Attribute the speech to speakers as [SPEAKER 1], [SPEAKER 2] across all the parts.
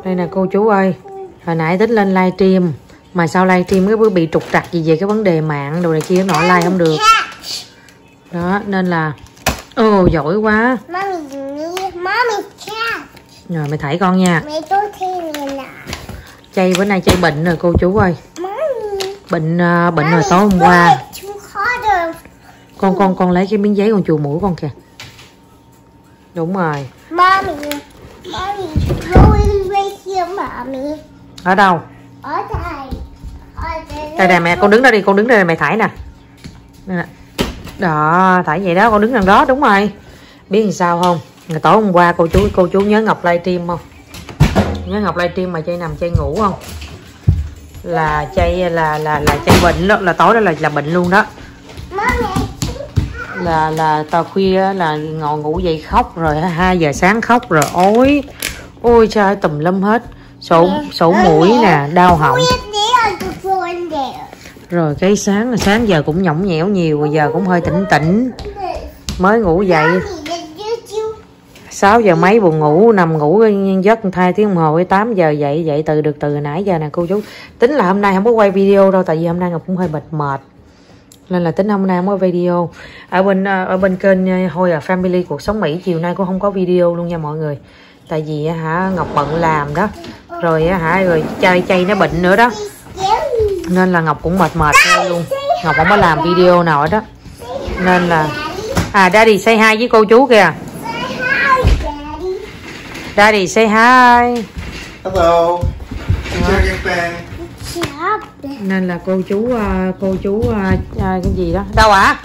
[SPEAKER 1] Đây nè cô chú ơi, hồi nãy tính lên livestream mà sau livestream cái bị trục trặc gì về cái vấn đề mạng đồ này kia nọ, like không được đó nên là giỏi quá. Rồi mày thảy con nha. Chay bữa nay chay bệnh rồi cô chú ơi. Bệnh rồi tối hôm qua. Con lấy cái miếng giấy con chùi mũi con kìa. Đúng rồi. Ở đâu?
[SPEAKER 2] Ở
[SPEAKER 1] đây nè mẹ, con đứng đó đi, con đứng đây mẹ thảy nè. Đây nè. Đó, thảy vậy đó, con đứng đằng đó, đúng rồi. Biết làm sao không? Ngày tối hôm qua cô chú nhớ Ngọc livestream không? Nhớ Ngọc livestream mà chay nằm chay ngủ không? Là chay là chay bệnh đó, là tối đó là bệnh luôn đó. Là tao khuya là ngồi ngủ dậy khóc rồi 2 giờ sáng khóc rồi ôi trời tùm lum hết, sổ mũi nè, đau họng. Rồi cái sáng giờ cũng nhõng nhẽo nhiều, rồi giờ cũng hơi tỉnh mới ngủ dậy 6 giờ mấy buồn ngủ, nằm ngủ giấc 2 tiếng đồng hồ, 8 giờ dậy từ nãy giờ nè cô chú. Tính là hôm nay không có quay video đâu, tại vì hôm nay Ngọc cũng hơi mệt nên là tính hôm nay không có video. Ở bên kênh Hôi Family cuộc sống Mỹ chiều nay cũng không có video luôn nha mọi người, tại vì Ngọc bận làm đó, rồi rồi chay nó bệnh nữa đó nên là Ngọc cũng mệt luôn. Ngọc không có làm video nào hết đó nên là Daddy say hi với cô chú kìa. Daddy say hi.
[SPEAKER 3] Hello.
[SPEAKER 1] Nên là cô chú cái gì đó đâu ạ?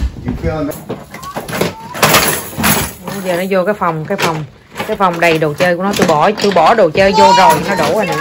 [SPEAKER 1] Giờ nó vô cái phòng đầy đồ chơi của nó, tôi bỏ đồ chơi vô rồi nó đổ rồi nè.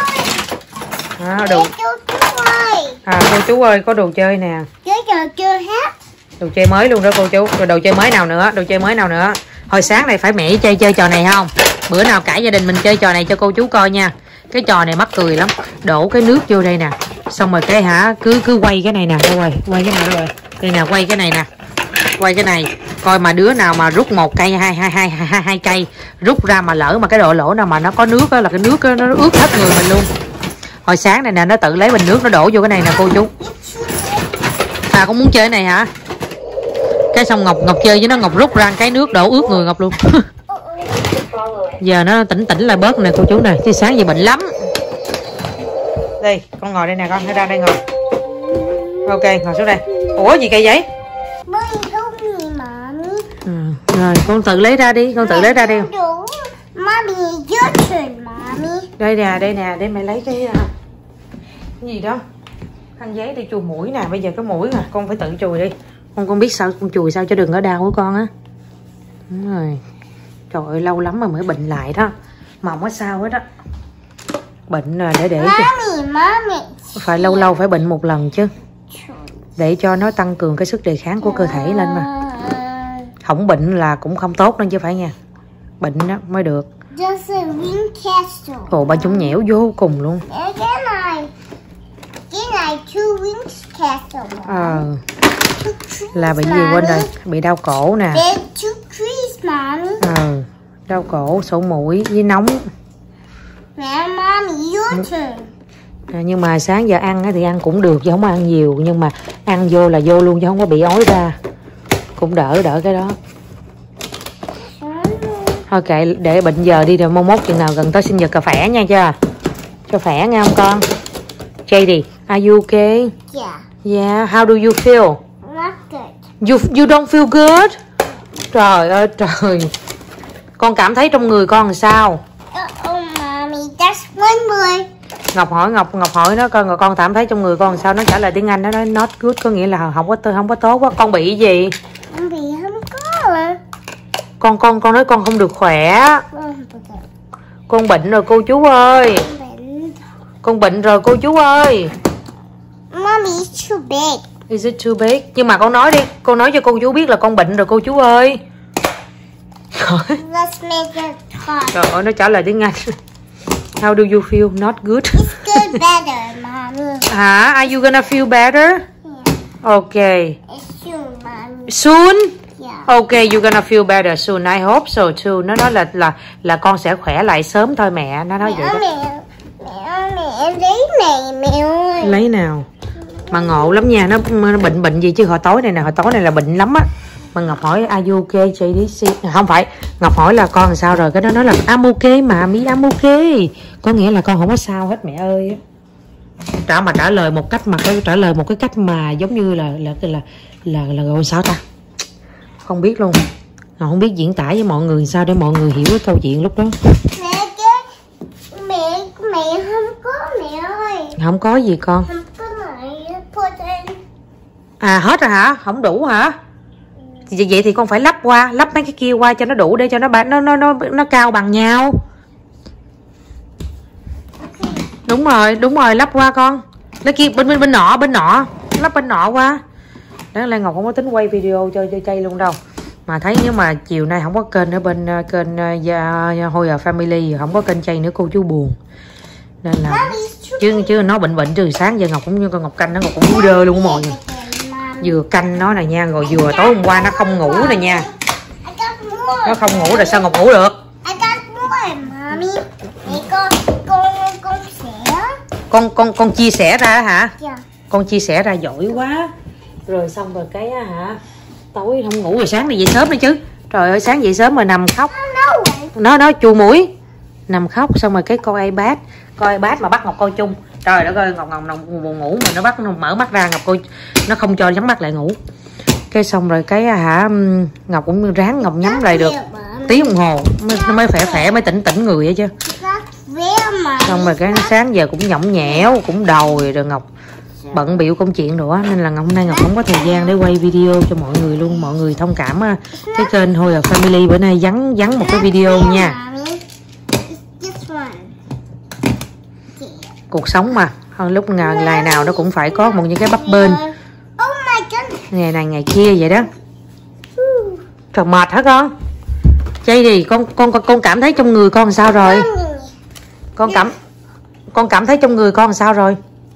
[SPEAKER 1] Cô chú ơi có đồ chơi nè. Đồ chơi mới luôn đó cô chú. Rồi đồ chơi mới nào nữa? Hồi sáng này phải mẹ chơi trò này không? Bữa nào cả gia đình mình chơi trò này cho cô chú coi nha. Cái trò này mắc cười lắm. Đổ cái nước vô đây nè. Xong rồi cái cứ quay cái này nè, quay cái này rồi. Đây nè, quay cái này nè. Quay cái này, coi mà đứa nào mà rút 1 cây hai cây rút ra mà lỡ mà cái lỗ nào mà nó có nước đó, là cái nước đó, nó ướt hết người mình luôn. Hồi sáng này nè nó tự lấy bình nước nó đổ vô cái này nè cô chú. Con muốn chơi cái này hả? Cái xong Ngọc chơi với nó, Ngọc rút ra cái nước đổ ướt người Ngọc luôn. Giờ nó tỉnh lại bớt nè cô chú nè, chứ sáng giờ bệnh lắm. Đây, con ngồi đây nè con, ra đây ngồi. Ok, ngồi xuống đây. Ủa gì kỳ vậy? Rồi con tự lấy ra đi, Đây nè, để mẹ lấy cái gì đó, khăn giấy để chùi mũi nè. Bây giờ cái mũi nè, con phải tự chùi đi. Con biết sao con chùi sao cho đừng có đau của con á. Đúng rồi. Trời ơi lâu lắm mà mới bệnh lại đó. Mà không có sao hết á. Bệnh để phải lâu phải bệnh một lần chứ, để cho nó tăng cường cái sức đề kháng của cơ thể lên mà. Không bệnh là cũng không tốt đâu chứ phải nha. Bệnh đó mới được. Ồ ba chúng nhẽo vô cùng luôn.
[SPEAKER 2] Cái này two wings castle.
[SPEAKER 1] Là bị gì quên rồi, bị đau cổ nè. Đau cổ, sổ mũi với nóng.
[SPEAKER 2] Mẹ, mommy, your turn.
[SPEAKER 1] Nhưng mà sáng giờ ăn thì ăn cũng được chứ không ăn nhiều, nhưng mà ăn vô là vô luôn chứ không có bị ói ra, cũng đỡ cái đó. Thôi kệ, để bệnh giờ đi rồi mốt chừng nào gần tới sinh nhật cà phẻ nha cho khỏe nghe không con. JD, are you okay? Yeah, how do you feel?
[SPEAKER 2] Not good.
[SPEAKER 1] You don't feel good? Trời ơi trời. Con cảm thấy trong người con làm sao?
[SPEAKER 2] Mommy, that's one more.
[SPEAKER 1] Ngọc hỏi nó coi con cảm thấy trong người con làm sao, nó trả lời tiếng Anh, nó nói not good, có nghĩa là không có tốt quá. Con bị gì?
[SPEAKER 2] Con bị không có mà.
[SPEAKER 1] Con nói con không được khỏe. Con bệnh rồi cô chú ơi. Con bệnh rồi cô chú ơi.
[SPEAKER 2] Mommy, it's too big.
[SPEAKER 1] Is it too big? Nhưng mà con nói đi, con nói cho cô chú biết là con bệnh rồi cô chú ơi.
[SPEAKER 2] Let's make it hot.
[SPEAKER 1] Trời ơi, nó trả lời tiếng Anh. How do you feel? Not good.
[SPEAKER 2] It's good better, mommy.
[SPEAKER 1] Hả? Are you gonna feel better?
[SPEAKER 2] Yeah.
[SPEAKER 1] Okay.
[SPEAKER 2] It's soon, mommy.
[SPEAKER 1] Soon?
[SPEAKER 2] Yeah.
[SPEAKER 1] Okay, you're gonna feel better soon. I hope so too. Nó nói là con sẽ khỏe lại sớm thôi mẹ. Nó nói vậy đó.
[SPEAKER 2] Mẹ lấy này mẹ ơi.
[SPEAKER 1] Lấy nào? Mà ngộ lắm nha, nó bệnh gì chứ hồi tối này nè, hồi tối này là bệnh lắm á. Mà Ngọc hỏi are you okay JDC? Không phải, Ngọc hỏi là con làm sao rồi, cái đó nói là I'm okay mà, mi I'm okay. Có nghĩa là con không có sao hết mẹ ơi. Trả lời một cách mà trả lời một cái cách mà giống như là gọi sao ta? Không biết luôn. Không biết diễn tả với mọi người sao để mọi người hiểu cái câu chuyện lúc đó.
[SPEAKER 2] Mẹ không có mẹ ơi.
[SPEAKER 1] Không có gì con?
[SPEAKER 2] Không có lại protein.
[SPEAKER 1] À hết rồi hả? Không đủ hả? Vậy thì con phải lắp mấy cái kia qua cho nó đủ để cho nó cao bằng nhau. Đúng rồi, lắp qua con. Nó kia bên nọ, lắp bên nọ qua. Đó là Ngọc không có tính quay video cho chay luôn đâu. Mà thấy nếu mà chiều nay không có kênh ở bên kênh Hoya Family, không có kênh chay nữa cô chú buồn. Nên là chứ nó bệnh từ sáng giờ Ngọc cũng như con Ngọc canh nó Ngọc cũng muốn đơ luôn mọi người. Vừa canh nó này nha, rồi vừa tối hôm qua nó không ngủ này nha. Nó không ngủ rồi sao Ngọc ngủ được? Con chia sẻ ra hả? Con chia sẻ ra giỏi quá. Rồi xong rồi cái hả? Tối không ngủ rồi sáng này dậy sớm nữa chứ. Trời ơi sáng dậy sớm rồi nằm khóc. Nó chù mũi. Nằm khóc xong rồi cái coi iPad mà bắt Ngọc coi chung. Trời đất ơi Ngọc buồn ngủ mà nó bắt nó mở mắt ra Ngọc coi, nó không cho nhắm mắt lại ngủ. Cái xong rồi cái hả Ngọc cũng ráng Ngọc nhắm lại được tiếng đồng hồ nó mới khỏe mới tỉnh người vậy chứ. Xong rồi cái sáng giờ cũng nhõng nhẽo cũng đòi rồi Ngọc bận bịu công chuyện nữa nên là hôm nay Ngọc không có thời gian để quay video cho mọi người luôn. Mọi người thông cảm cái kênh Hoya Family bữa nay vắng một cái video nha. Cuộc sống mà lúc ngày nào nó cũng phải có những cái bấp bênh, ngày này ngày kia vậy đó. Trời mệt hả con? Chay đi con cảm thấy trong người con sao rồi? Con cảm thấy trong người con sao rồi?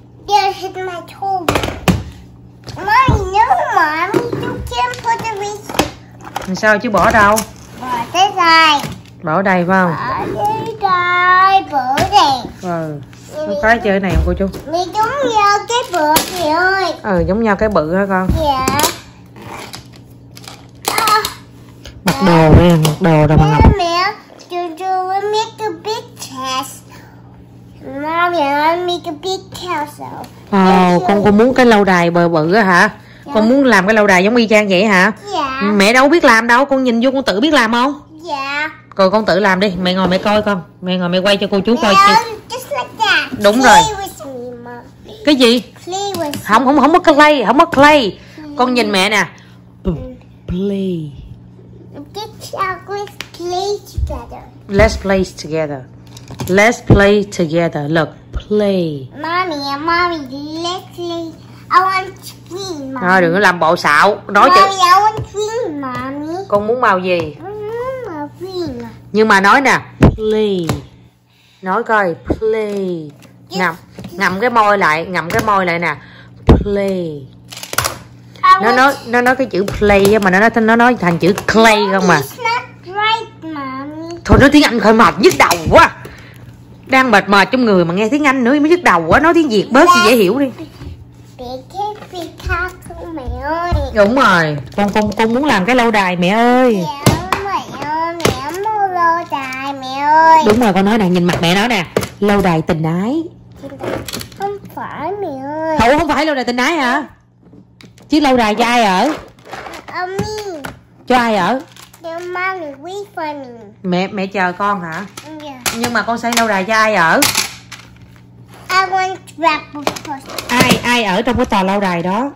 [SPEAKER 1] Sao chứ bỏ đâu? Bỏ đây phải không?
[SPEAKER 2] Bỏ đây.
[SPEAKER 1] Có cái chơi này không cô chú?
[SPEAKER 2] Mẹ giống nhau cái bự chị ơi.
[SPEAKER 1] Giống nhau cái bự hả con?
[SPEAKER 2] Dạ.
[SPEAKER 1] Mặc đồ đây, mặc đồ rồi mà Ngọc.
[SPEAKER 2] Mẹ, do make a big test. Mommy, I make a big test.
[SPEAKER 1] Con muốn cái lâu đài bự á hả? Dạ. Con muốn làm cái lâu đài giống y chang vậy hả?
[SPEAKER 2] Dạ.
[SPEAKER 1] Mẹ đâu biết làm đâu, con nhìn vô con tự biết làm không?
[SPEAKER 2] Dạ.
[SPEAKER 1] Rồi con tự làm đi, mẹ ngồi mẹ coi con. Mẹ ngồi mẹ quay cho cô chú coi.
[SPEAKER 2] Just like that.
[SPEAKER 1] Đúng rồi. Cái gì? Không có clay. Con nhìn mẹ nè. Play. Let's play together. Let's play together. Look, play.
[SPEAKER 2] Mommy, let's play. I want green, mommy.
[SPEAKER 1] Thôi đừng có làm bộ xạo. Nói
[SPEAKER 2] Mommy, I want green, mommy.
[SPEAKER 1] Con muốn màu gì?
[SPEAKER 2] Màu green.
[SPEAKER 1] Nhưng mà nói nè, play. Nói coi, play. Ngậm cái môi lại nè. Play. Nó nói cái chữ play mà nó nói thành chữ clay không mà. Thôi nói tiếng Anh hơi mệt nhức đầu quá. Đang mệt trong người mà nghe tiếng Anh nữa mới nhức đầu quá. Nói tiếng Việt bớt thì dễ hiểu đi.
[SPEAKER 2] Mẹ ơi.
[SPEAKER 1] Đúng rồi, con muốn làm cái lâu đài mẹ ơi.
[SPEAKER 2] Mẹ mua lâu đài mẹ ơi.
[SPEAKER 1] Đúng rồi, con nói nè, nhìn mặt mẹ nói nè. Lâu đài tình ái.
[SPEAKER 2] Không phải mẹ ơi.
[SPEAKER 1] Không phải lâu đài tình ái hả? Chứ lâu đài cho ai ở? Cho ai ở? Mẹ chờ con hả?
[SPEAKER 2] Yeah.
[SPEAKER 1] Nhưng mà con xây lâu đài cho ai ở? Ai ở trong cái tòa lâu đài đó?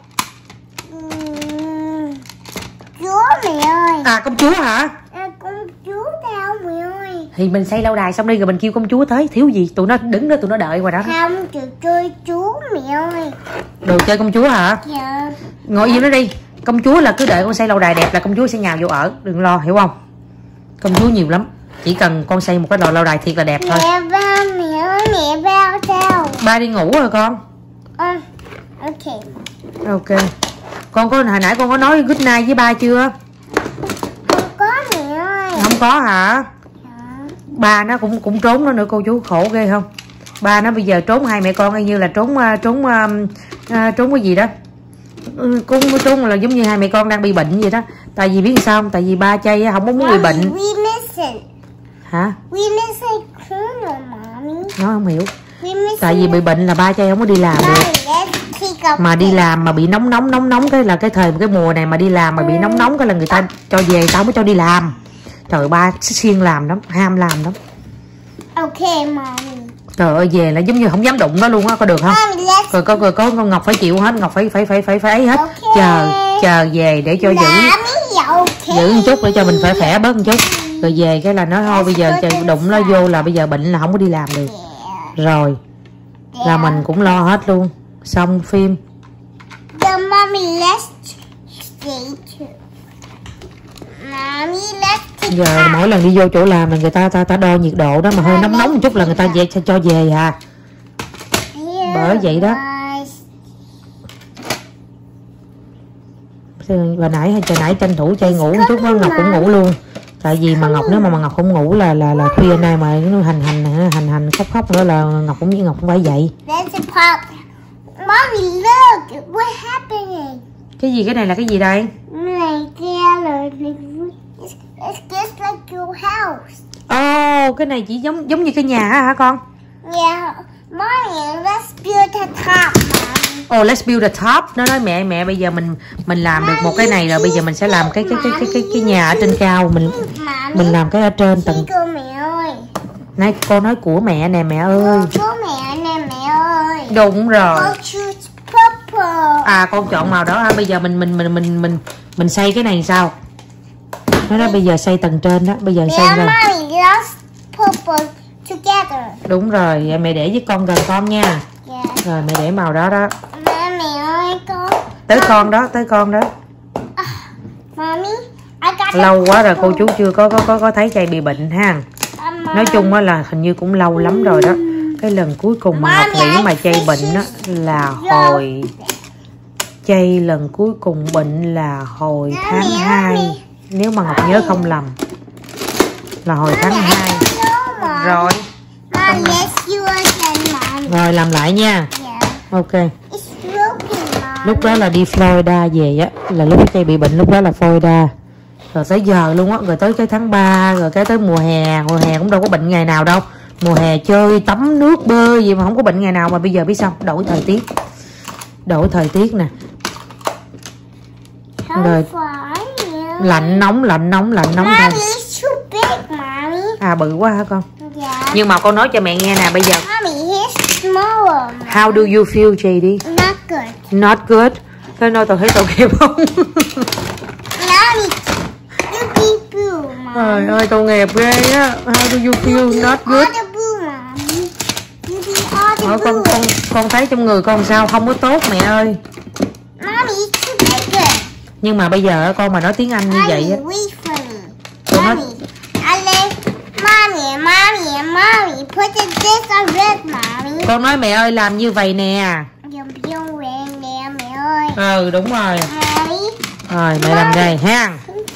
[SPEAKER 2] Chúa mẹ ơi.
[SPEAKER 1] À công chúa hả?
[SPEAKER 2] Công chúa đâu mẹ ơi.
[SPEAKER 1] Thì mình xây lâu đài xong đi rồi mình kêu công chúa tới. Thiếu gì tụi nó đứng đó tụi nó đợi ngoài đó.
[SPEAKER 2] Không, trò chơi chúa mẹ ơi.
[SPEAKER 1] Đồ chơi công chúa hả?
[SPEAKER 2] Dạ.
[SPEAKER 1] Ngồi vô nó đi. Công chúa là cứ đợi con xây lâu đài đẹp là công chúa sẽ nhào vô ở. Đừng lo, hiểu không? Công chúa nhiều lắm. Chỉ cần con xây một cái lâu đài thiệt là đẹp thôi.
[SPEAKER 2] Mẹ ba mẹ ơi, mẹ bao sao?
[SPEAKER 1] Ba đi ngủ rồi con. Ok. Con có hồi nãy con có nói good night với ba chưa?
[SPEAKER 2] Không có mẹ ơi.
[SPEAKER 1] Không có hả?
[SPEAKER 2] Dạ.
[SPEAKER 1] Ba nó cũng trốn nó nữa cô chú, khổ ghê không? Ba nó bây giờ trốn hai mẹ con y như là trốn cái gì đó. Trốn là giống như hai mẹ con đang bị bệnh vậy đó. Tại vì biết sao không? Tại vì ba Chay không có muốn bị bệnh. Hả? Nó không hiểu. Tại vì bị bệnh là ba Chay không có đi làm được. Mà đi làm mà bị nóng cái là cái mùa này mà đi làm mà bị nóng cái là người ta cho về, tao mới cho đi làm. Trời, ba siêng làm lắm, ham làm lắm.
[SPEAKER 2] Ok, mommy.
[SPEAKER 1] Trời ơi, về là giống như không dám đụng nó luôn á, có được không? Rồi có con Ngọc phải chịu hết, Ngọc phải ấy hết. Chờ về để cho giữ một chút để cho mình khỏe bớt một chút. Rồi về cái là nó thôi bây giờ đụng nó vô là bây giờ bệnh là không có đi làm được. Rồi là mình cũng lo hết luôn. Xong phim. Giờ mỗi lần đi vô chỗ làm là người ta đo nhiệt độ đó mà hơi nóng một chút là người ta về cho về à. Bởi vậy đó. Bà nãy tranh thủ Chay ngủ một chút đó, Ngọc cũng ngủ luôn. Tại vì mà Ngọc nếu mà Ngọc không ngủ là khuya nay mà nó hành khóc nữa là Ngọc cũng phải dậy.
[SPEAKER 2] Mommy, look, what happening?
[SPEAKER 1] Cái gì, cái này là cái gì đây?
[SPEAKER 2] It's just like your house.
[SPEAKER 1] Cái này chỉ giống như cái nhà hả con?
[SPEAKER 2] Yeah, mommy, let's build a top, mommy.
[SPEAKER 1] Let's build a top. Nó nói mẹ bây giờ mình làm được một cái này rồi, bây giờ mình sẽ làm cái nhà ở trên cao, mình làm cái ở trên tầng.
[SPEAKER 2] Mẹ ơi.
[SPEAKER 1] Này con nói của mẹ nè mẹ ơi.
[SPEAKER 2] Của mẹ nè mẹ ơi.
[SPEAKER 1] Đúng rồi.
[SPEAKER 2] Con choose purple.
[SPEAKER 1] Con chọn màu đó ha. Bây giờ mình xây cái này sao? Nó nói bây giờ xây tầng trên đó, bây giờ xây lên.
[SPEAKER 2] Mommy, let's purple together.
[SPEAKER 1] Đúng rồi, mẹ để với con gần con nha.
[SPEAKER 2] Yeah.
[SPEAKER 1] Rồi mẹ để màu đó đó.
[SPEAKER 2] Mẹ ơi con.
[SPEAKER 1] Tới con đó.
[SPEAKER 2] Mommy, I got
[SPEAKER 1] lâu quá rồi cô chú chưa có thấy Chay bị bệnh ha. Nói chung á là hình như cũng lâu lắm rồi đó. Cái lần cuối cùng mà Ngọc nghĩ mà Chay bệnh á là hồi Chay lần cuối cùng bệnh là hồi tháng 2. Nếu mà Ngọc nhớ không lầm là hồi tháng 2. Rồi. Rồi làm lại nha. Ok. Lúc đó là đi Florida về á, là lúc Chay bị bệnh lúc đó là Florida. Rồi tới giờ luôn á, rồi tới cái tháng 3, rồi cái tới mùa hè cũng đâu có bệnh ngày nào đâu. Mùa hè chơi tắm nước bơi gì mà không có bệnh ngày nào. Mà bây giờ biết sao, đổi thời tiết nè. Rồi lạnh nóng thôi. Bự quá hả con? Nhưng mà con nói cho mẹ nghe nè bây giờ. How do you feel, Chay đi? Not good. Thôi nói tôi thấy tội nghiệp không? Trời ơi tội nghiệp ghê á. How do you feel? Not good. Con thấy trong người con sao không có tốt mẹ ơi. Nhưng mà bây giờ con mà nói tiếng Anh như vậy á.
[SPEAKER 2] Mommy, put this on red, mommy.
[SPEAKER 1] Con nói mẹ ơi làm như vậy nè.
[SPEAKER 2] Mẹ ơi.
[SPEAKER 1] Đúng rồi.
[SPEAKER 2] Mommy.
[SPEAKER 1] Rồi mẹ làm đây ha.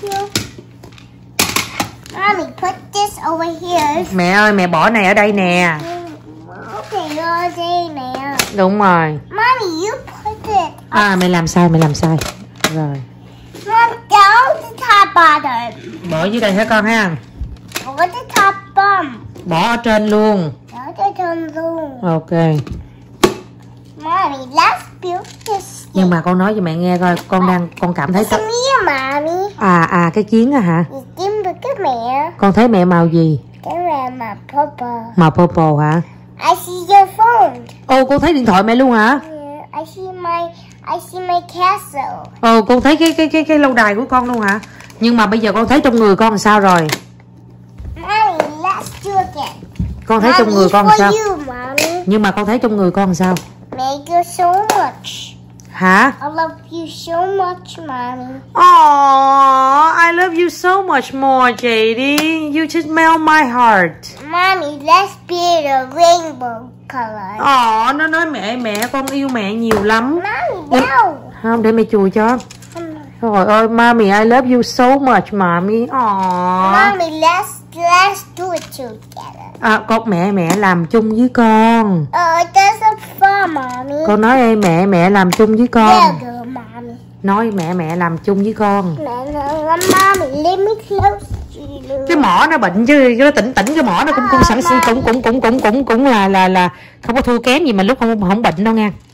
[SPEAKER 2] Mommy, put this over here.
[SPEAKER 1] Mẹ ơi mẹ bỏ này ở đây nè.
[SPEAKER 2] Okay, ở đây nè.
[SPEAKER 1] Đúng rồi.
[SPEAKER 2] Mommy, you put it.
[SPEAKER 1] Mẹ làm sai. Rồi.
[SPEAKER 2] Mom, down the top bottom.
[SPEAKER 1] Bỏ dưới đây hả con ha?
[SPEAKER 2] Bỏ the top bottom.
[SPEAKER 1] Bỏ ở trên luôn. Ok.
[SPEAKER 2] Mommy, let's build this.
[SPEAKER 1] Nhưng mà con nói cho mẹ nghe coi, con cảm thấy cái kiến á hả?
[SPEAKER 2] Cái mẹ.
[SPEAKER 1] Con thấy mẹ màu gì?
[SPEAKER 2] Cái mẹ màu purple.
[SPEAKER 1] Màu purple hả?
[SPEAKER 2] I see your phone.
[SPEAKER 1] Con thấy điện thoại mẹ luôn hả?
[SPEAKER 2] Yeah, I see my castle.
[SPEAKER 1] Con thấy cái lâu đài của con luôn hả? Nhưng mà bây giờ con thấy trong người con làm sao rồi?
[SPEAKER 2] Mommy, let's do again.
[SPEAKER 1] Con thấy trong người con sao? Nhưng mà con thấy trong người con sao?
[SPEAKER 2] Thank you so much.
[SPEAKER 1] Hả?
[SPEAKER 2] I love you so much, mommy.
[SPEAKER 1] Oh, I love you so much more, JD. You just melt my heart.
[SPEAKER 2] Mommy, let's build a rainbow color.
[SPEAKER 1] Nó nói mẹ con yêu mẹ nhiều lắm.
[SPEAKER 2] Mommy, no.
[SPEAKER 1] Không, để mẹ chùi cho. Trời ơi, mommy, I love you so much, mommy.
[SPEAKER 2] Mommy, let's do it together.
[SPEAKER 1] Con mẹ làm chung với con.
[SPEAKER 2] There's a farm, mommy.
[SPEAKER 1] Con nói ê mẹ làm chung với con.
[SPEAKER 2] Yeah, girl, mommy.
[SPEAKER 1] Nói mẹ làm chung với con.
[SPEAKER 2] Mommy, let me close you.
[SPEAKER 1] Cái mỏ nó bệnh chứ nó tỉnh cái mỏ nó cũng sẵn cũng là không có thua kém gì mà lúc không bệnh đâu nha.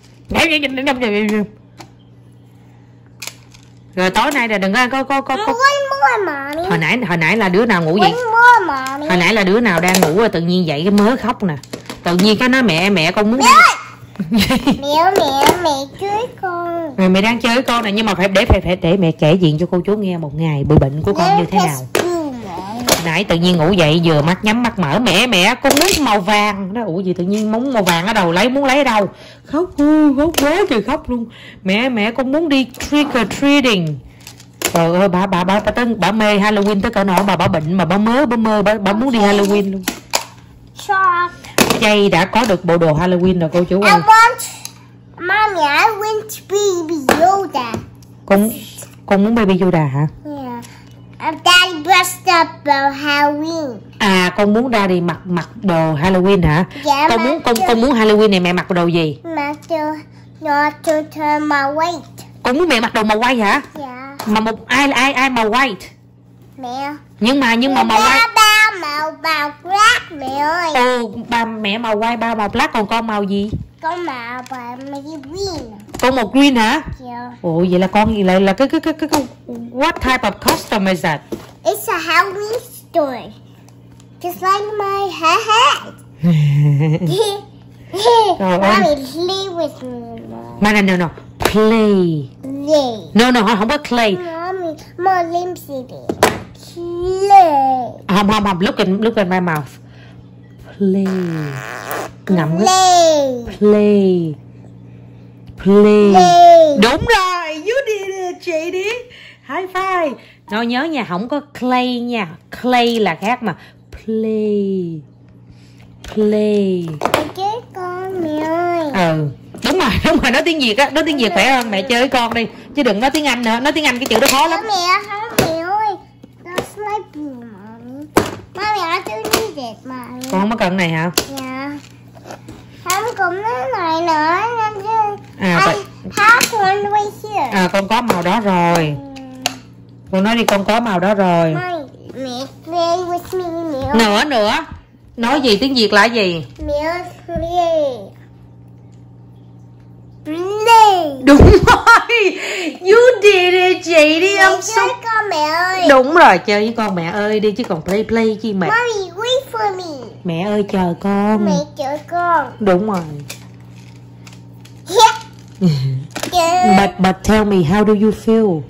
[SPEAKER 1] Rồi tối nay là đừng có hồi nãy là đứa nào ngủ vậy? Hồi nãy là đứa nào đang ngủ rồi tự nhiên dậy cái mớ khóc nè. Tự nhiên cái nói mẹ con muốn
[SPEAKER 2] mẹ cưới con.
[SPEAKER 1] Mẹ đang chơi với con này nhưng mà phải để mẹ kể chuyện cho cô chú nghe một ngày bị bệnh của con như thế nào. Nãy tự nhiên ngủ dậy vừa mắt nhắm mắt mở mẹ con muốn màu vàng. Nó ủa gì tự nhiên muốn màu vàng ở đầu muốn lấy ở đâu. Khóc quá trời khóc luôn. Mẹ con muốn đi trick or treating. Trời ơi bà mê Halloween tới cỡ nỗi bà bệnh mà bà mơ bà muốn đi Halloween luôn. Jay đã có được bộ đồ Halloween rồi cô chú ơi.
[SPEAKER 2] Mommy, I want Baby Yoda.
[SPEAKER 1] Con muốn Baby Yoda hả?
[SPEAKER 2] Yeah. Daddy dressed up for Halloween.
[SPEAKER 1] Con muốn Daddy mặc đồ Halloween hả?
[SPEAKER 2] Yeah,
[SPEAKER 1] con muốn Halloween này mẹ mặc đồ gì?
[SPEAKER 2] Mặc màu white.
[SPEAKER 1] Con muốn mẹ mặc đồ màu white hả?
[SPEAKER 2] Yeah.
[SPEAKER 1] Mà ai màu white?
[SPEAKER 2] Mẹ.
[SPEAKER 1] Nhưng mà màu white.
[SPEAKER 2] Ba màu black mẹ ơi.
[SPEAKER 1] Ba mẹ màu white, ba màu black, còn con màu gì?
[SPEAKER 2] Con màu green.
[SPEAKER 1] Con màu green hả?
[SPEAKER 2] Yeah.
[SPEAKER 1] Vậy là con gì lại là cái what type of costume is that?
[SPEAKER 2] It's a Halloween story. Just like my hat. Mommy, play with me.
[SPEAKER 1] No. Play. No, không có play.
[SPEAKER 2] Mommy, more limbs in it. Play.
[SPEAKER 1] Không. Look at my mouth. Play. Ngậm
[SPEAKER 2] Play.
[SPEAKER 1] Đúng rồi, you did it, chị đi. High five. Nó nhớ nha, không có clay nha. Clay là khác mà. Play.
[SPEAKER 2] Chơi con mẹ ơi.
[SPEAKER 1] Đúng rồi, nói tiếng Việt á, nói tiếng Việt khỏe hơn. Mẹ chơi với con đi, chứ đừng nói tiếng Anh nữa. Nói tiếng Anh cái chữ đó khó lắm.
[SPEAKER 2] Mẹ ơi. That's my blue, mommy. Mommy, I don't need it, mommy.
[SPEAKER 1] Con không có cần này hả?
[SPEAKER 2] Dạ. Không cũng cái này nữa.
[SPEAKER 1] Vậy.
[SPEAKER 2] Have one right here.
[SPEAKER 1] Con có màu đó rồi. Con nói đi, con có màu đó rồi.
[SPEAKER 2] Mẹ play with me, mẹ.
[SPEAKER 1] Nữa. Nói gì, tiếng Việt là gì?
[SPEAKER 2] Mẹ play. Play.
[SPEAKER 1] Đúng rồi. You did it, chị đi.
[SPEAKER 2] Mẹ chơi con mẹ ơi.
[SPEAKER 1] Đúng rồi, chơi với con mẹ ơi đi chứ còn play chi mẹ.
[SPEAKER 2] Mommy, wait for me.
[SPEAKER 1] Mẹ ơi chờ con.
[SPEAKER 2] Mẹ chờ con.
[SPEAKER 1] Đúng rồi.
[SPEAKER 2] Yeah.
[SPEAKER 1] But tell me, how do you feel?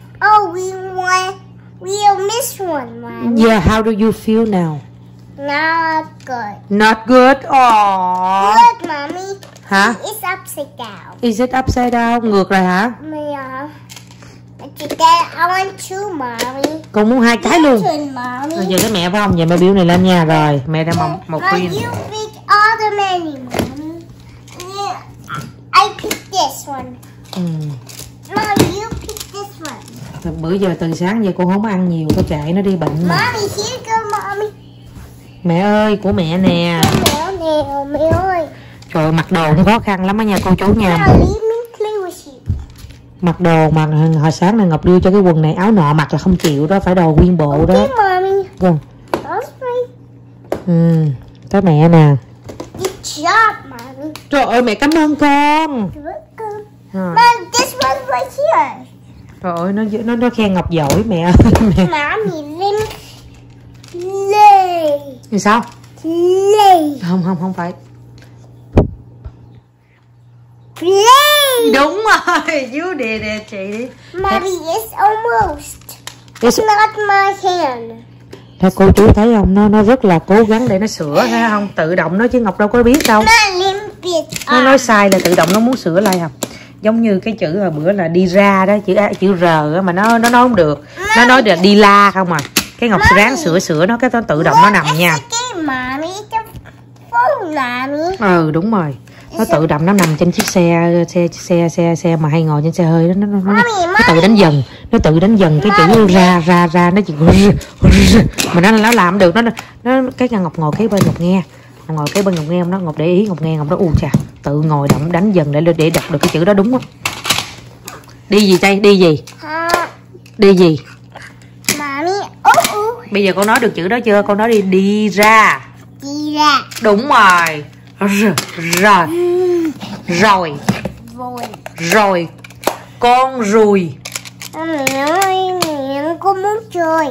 [SPEAKER 2] We'll miss one, Mommy.
[SPEAKER 1] Yeah, how do you feel now?
[SPEAKER 2] Not good.
[SPEAKER 1] Not good. Aww.
[SPEAKER 2] Good, Mommy.
[SPEAKER 1] Hả?
[SPEAKER 2] It's upside down.
[SPEAKER 1] Is it upside down? Ngược lại hả?
[SPEAKER 2] Yeah. I want two, Mommy.
[SPEAKER 1] Con muốn hai cái luôn.
[SPEAKER 2] Mommy.
[SPEAKER 1] Giờ cái mẹ phải không? Giờ mẹ biểu này lên nha. Rồi, mẹ đã một khuyên.
[SPEAKER 2] You pick all the many, Mommy. Yeah. I picked this one. Mommy, you pick this one.
[SPEAKER 1] Bữa giờ từ sáng giờ con không ăn nhiều, con chạy nó đi bệnh mà.
[SPEAKER 2] Mommy, here go, Mommy.
[SPEAKER 1] Mẹ ơi, của mẹ nè.
[SPEAKER 2] Mẹ ơi.
[SPEAKER 1] Trời, mặc đồ cũng khó khăn lắm á nha cô chú nha. Mặc đồ mà hồi sáng này Ngọc đưa cho cái quần này áo nọ mặc là không chịu đó, phải đồ nguyên bộ đó. Vâng. Tới mẹ nè. Trời ơi mẹ cảm ơn con. Trời ơi nó khen Ngọc giỏi mẹ ơi. Thì sao? Không phải. Play. Đúng rồi, you did it, chị đi.
[SPEAKER 2] Mommy, it's almost. It's not my hand.
[SPEAKER 1] Thôi cô chú thấy không, nó rất là cố gắng để nó sửa thấy không, tự động nó chứ Ngọc đâu có biết đâu. Nó nói sai là tự động nó muốn sửa lại không? Giống như cái chữ hồi bữa là đi ra đó, chữ R mà nó nói không được. Nó nói là đi la không à. Cái Ngọc ráng sửa nó, cái nó tự động nó nằm nha.
[SPEAKER 2] Đúng rồi.
[SPEAKER 1] Nó tự động nó nằm trên chiếc xe mà hay ngồi trên xe hơi đó, nó tự đánh dần, nó tự đánh dần cái chữ ra nó chỉ mà nó làm được, nó cái Ngọc ngồi kế bên Ngọc nghe, ngồi kế bên Ngọc nghe, nó Ngọc để ý Ngọc nghe, Ngọc đó chà, tự ngồi động đánh dần để đọc được cái chữ đó đúng á. Đi gì đây, đi gì? Đi gì? Bây giờ con nói được chữ đó chưa? Con nói đi ra.
[SPEAKER 2] Đi ra.
[SPEAKER 1] Đúng rồi. Rồi. Con ruồi.
[SPEAKER 2] Mẹ ơi, con muốn chơi.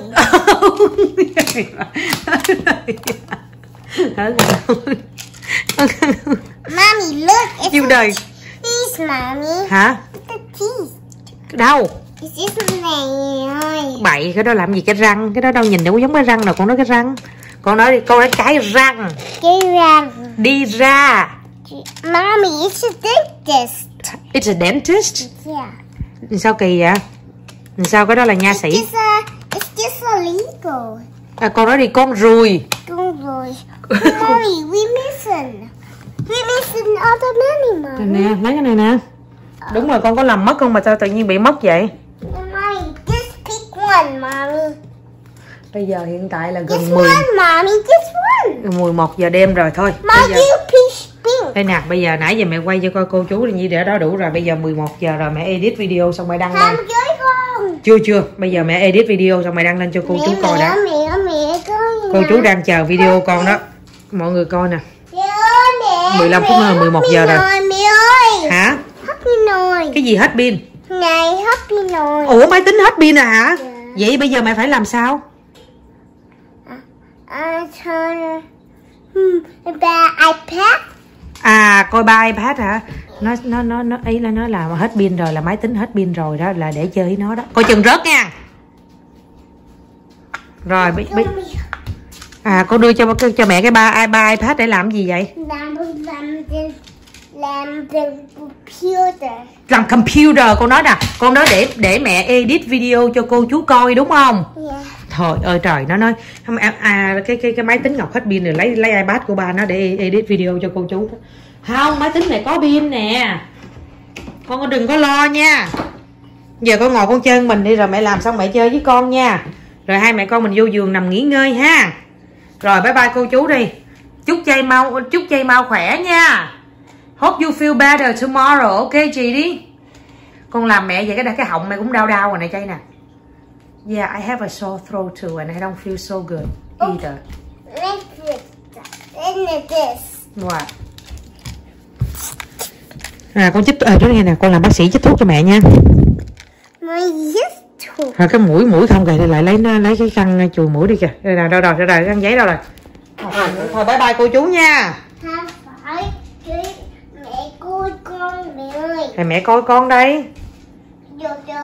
[SPEAKER 2] Mommy, look.
[SPEAKER 1] Yêu đời.
[SPEAKER 2] Teeth, mommy.
[SPEAKER 1] Hả?
[SPEAKER 2] The teeth.
[SPEAKER 1] Đâu?
[SPEAKER 2] Này.
[SPEAKER 1] Bậy, cái đó làm gì cái răng? Cái đó đâu nhìn đâu giống cái răng nào, con nói cái răng. Con nói cái răng.
[SPEAKER 2] Cái răng.
[SPEAKER 1] Đi ra.
[SPEAKER 2] Mommy, it's a dentist.
[SPEAKER 1] It's a dentist?
[SPEAKER 2] Yeah.
[SPEAKER 1] Sao kỳ vậy? Sao cái đó là nha sĩ?
[SPEAKER 2] It's just illegal.
[SPEAKER 1] À, con nói đi con ruồi.
[SPEAKER 2] Con ruồi. Mommy, we missing other money, mommy.
[SPEAKER 1] Nè, lấy cái này nè. Đúng rồi, con có làm mất không mà sao tự nhiên bị mất vậy?
[SPEAKER 2] Mommy, just pick one, mommy.
[SPEAKER 1] Bây giờ hiện tại là gần
[SPEAKER 2] Just one, mommy, just one.
[SPEAKER 1] 11 giờ đêm rồi thôi.
[SPEAKER 2] Mommy, you pink.
[SPEAKER 1] Đây nè, bây giờ nãy giờ mẹ quay cho coi cô chú như để đó đủ rồi. Bây giờ 11 giờ rồi, mẹ edit video xong mẹ đăng lên. Chưa, bây giờ mẹ edit video xong mẹ đăng lên cho cô chú coi đó. Cô chú đang chờ video con đó. Mọi người coi nè. 15 phút nữa là 11 giờ rồi.
[SPEAKER 2] Mẹ ơi.
[SPEAKER 1] Hả?
[SPEAKER 2] Hết pin rồi.
[SPEAKER 1] Cái gì hết pin?
[SPEAKER 2] Này, hết pin rồi.
[SPEAKER 1] Ủa, máy tính hết pin à hả? Vậy bây giờ mẹ phải làm sao?
[SPEAKER 2] Ba iPad.
[SPEAKER 1] À, coi ba iPad hả? Nó ý là nó làm hết pin rồi, là máy tính hết pin rồi đó, là để chơi với nó đó. Coi chừng rớt nha. Rồi à, con đưa cho mẹ cái ba iPad để làm gì vậy?
[SPEAKER 2] Làm computer.
[SPEAKER 1] Làm computer, con nói nè, con nói để mẹ edit video cho cô chú coi đúng không?
[SPEAKER 2] Yeah.
[SPEAKER 1] Trời ơi trời, nó nói cái máy tính Ngọc hết pin rồi, lấy iPad của ba nó để edit video cho cô chú. Không, máy tính này có pin nè. Con đừng có lo nha. Giờ con ngồi con chơi mình đi, rồi mẹ làm xong mẹ chơi với con nha. Rồi hai mẹ con mình vô giường nằm nghỉ ngơi ha. Rồi bye bye cô chú đi. Chúc Chay mau khỏe nha. Hope you feel better tomorrow. Ok chị đi. Con làm mẹ vậy cái họng mẹ cũng đau rồi này Chay nè. Yeah, I have a sore throat too and I don't feel so good either.
[SPEAKER 2] Like this.
[SPEAKER 1] What? À, con chích chỗ này nè, con làm bác sĩ chích thuốc cho mẹ nha. À, cái mũi không kìa, lại lấy cái khăn chùi mũi đi kìa. Đây nè, đâu rồi, khăn giấy đâu rồi. Thôi bye bye cô chú nha.
[SPEAKER 2] Không phải, mẹ coi con mẹ ơi.
[SPEAKER 1] Mẹ coi con đây.